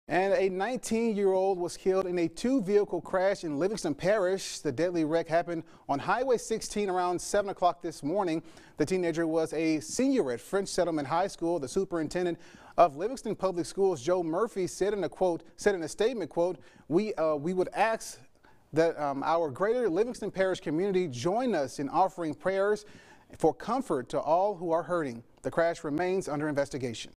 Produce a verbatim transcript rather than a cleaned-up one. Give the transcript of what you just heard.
And a nineteen-year-old was killed in a two-vehicle crash in Livingston Parish. The deadly wreck happened on Highway sixteen around seven o'clock this morning. The teenager was a senior at French Settlement High School. The superintendent of Livingston Public Schools, Joe Murphy, said in a quote, said in a statement, quote, we, uh, we would ask that um, our greater Livingston Parish community join us in offering prayers for comfort to all who are hurting. The crash remains under investigation.